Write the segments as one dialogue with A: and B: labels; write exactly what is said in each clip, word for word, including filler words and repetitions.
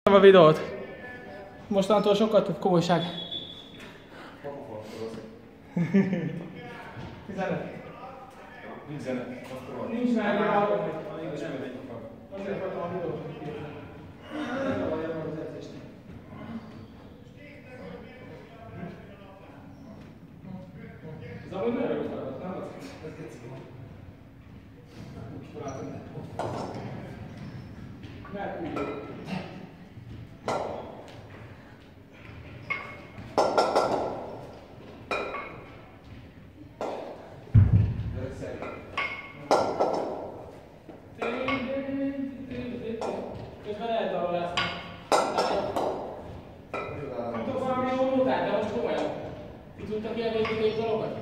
A: A videót. Mostantól sokkal több komolyság. Üzenet.
B: Nincs zene.
A: Nincs már egy hallgatni. Azért hagytam a videót. Nem zavarja meg az edzést. Ez amúgy nagyon jó feladat, nem? Ez geci. Úgy találtam. Mert úgy jó. Közben lehet dalolászni. Tudtok valami jó módát, de most komolyan. Ti tudtak ilyen végítői dalogat?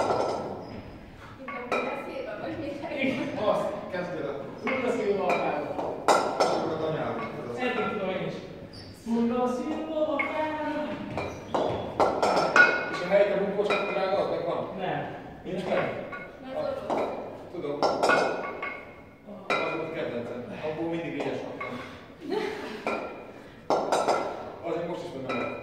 A: Azt, kezdjél el. Szurda Szilva a fára. Eddig tudom én is. Szurda Szilva a fára.
B: És a helyik a bunkós drága az meg van?
A: Nem.
B: Nincs meg? Tudom. Az volt kedvencem. Abból mindig éhes kaptam. Azért most is mondom.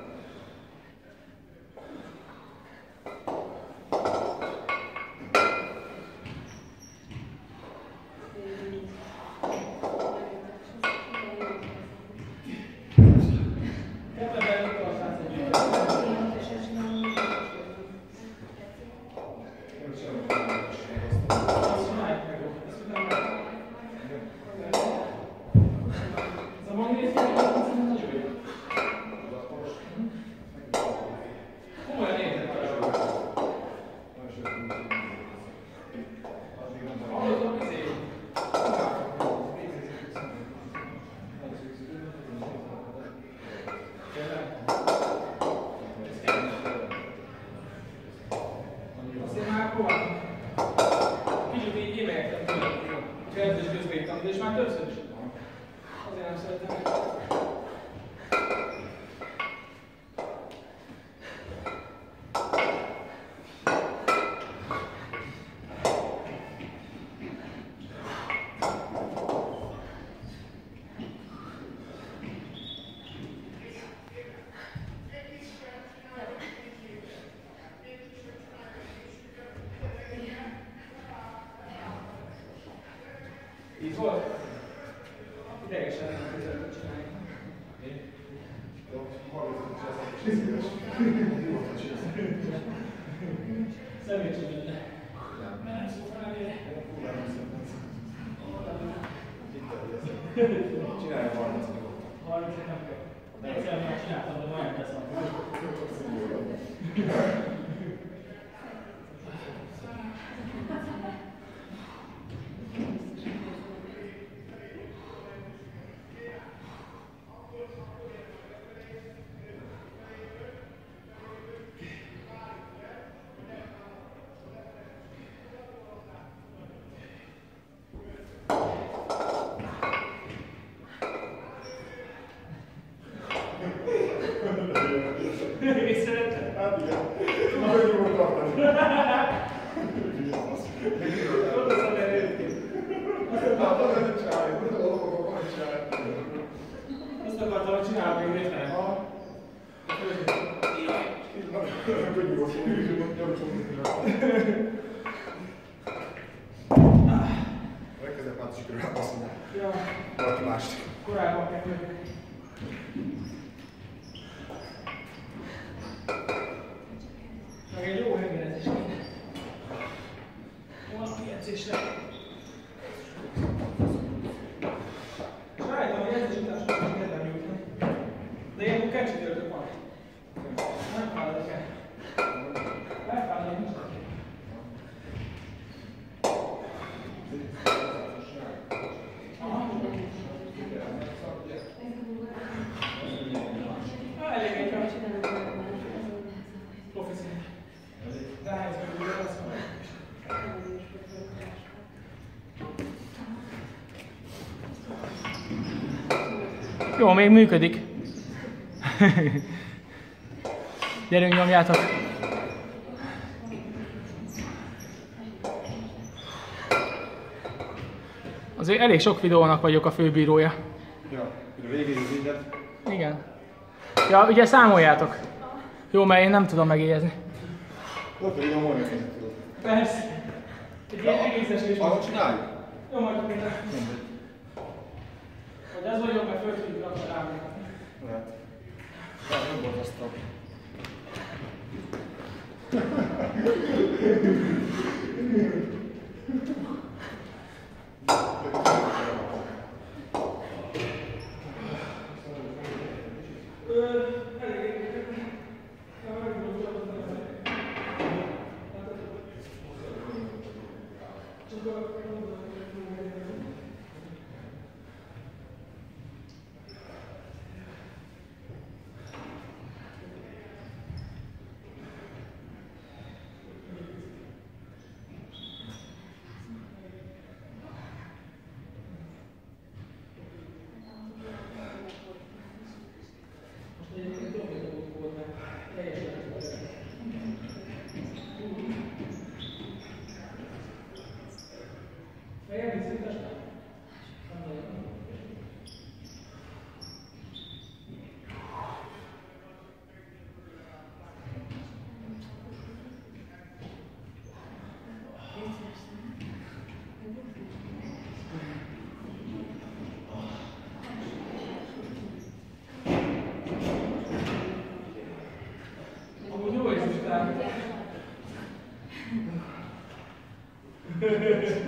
A: Kicsit így émelyektem tőle, hogy edzés közben írtam, de és már többször is. Azért nem szeretem. Így volt? Idegesen nem tudod csinálni. Személycsődött le. Nem szó felére.
B: Csinálj a harmincet.
A: harmincet nem kell. Egyszerűen már csináltam, de majd elteszem. Észrevetted?
B: Hát igen. Nagyon jól tartani.
A: Tudod az a merőt.
B: Hát az nem csinálni, tudod, hogy nem csinálni.
A: Azt akartam, hogy csinálok még négy fel. Ha?
B: Könnyű volt szó, hogy nem csomó. Legkezebb át sikerül elbaszolni.
A: Ja.
B: Valaki mást.
A: Korábban kell jönni. Meg egy jó hengerezés kéne. Valami edzésre. És rájöttem, hogy edzés után sokkal kedvem nyújtani. De ilyenkor kecsítőrtök van. Nem fáradok el. Elfáradni nincs neki. Elég egy van. Professzionál. De hát ez meg ugye lesz van. Jó, még működik. Gyerünk, nyomjátok. Azért elég sok videónak vagyok a főbírója.
B: Ja, végig mindent.
A: Igen. Ja, ugye számoljátok. Jó, mert én nem tudom megjegyezni.
B: Ott pedig a majdnem én tudod.
A: Persze. Egy ilyen egész esés.
B: Arra csináljuk?
A: Jó, majd minden. Vagy az vagy jobb, mert föl tudjuk rakni rám.
B: Lehet. Ja, nem volt azt a... Thank you.